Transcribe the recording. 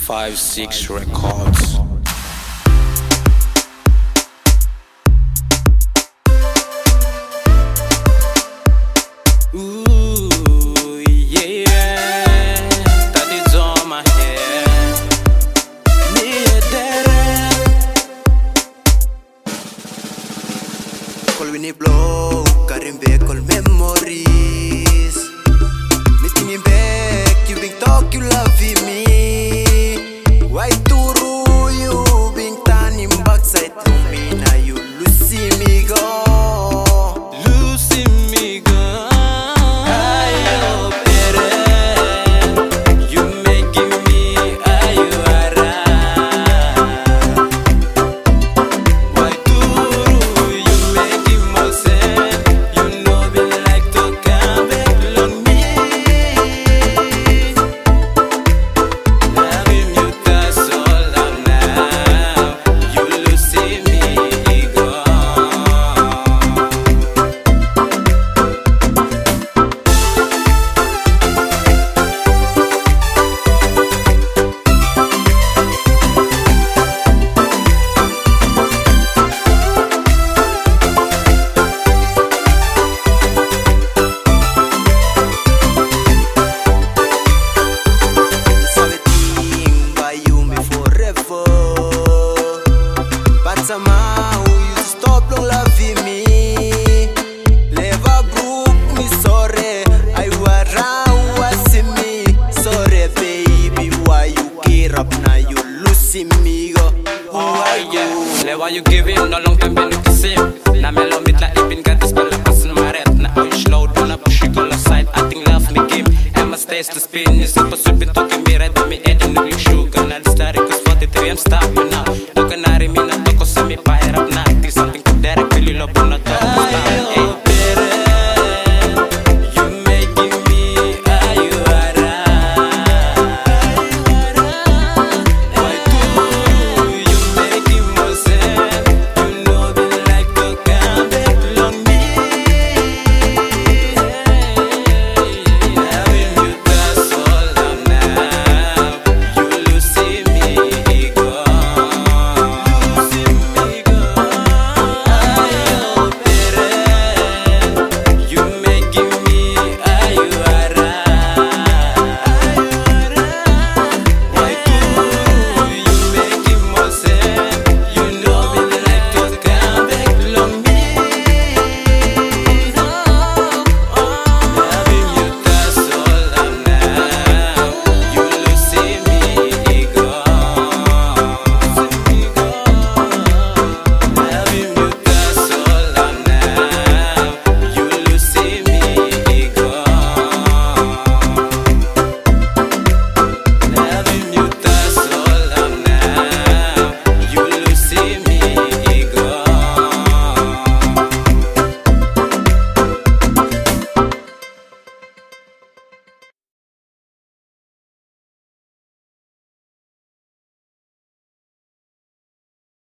5-6 Records. Ooh, yeah, that is on my head. Me a dead. Call Winnie blow, Karim back all memories. Meeting him back, you been talk, you loving me. Why turu you been turning backside to me? Now you losing me go. Somehow you stop long loving me. Never broke me, sorry. I was around watching me. Sorry baby, why you care up now? You losing me go. Oh yeah, never you give him no long time been looking same. Na me love it like it been got this spell like passing my red. Na oh you slow down, I push you go aside. I think love me game. Emma stays to spin. You super sweet been talking me right on me head and you sugar. Now the story cause 43 I'm stopping now.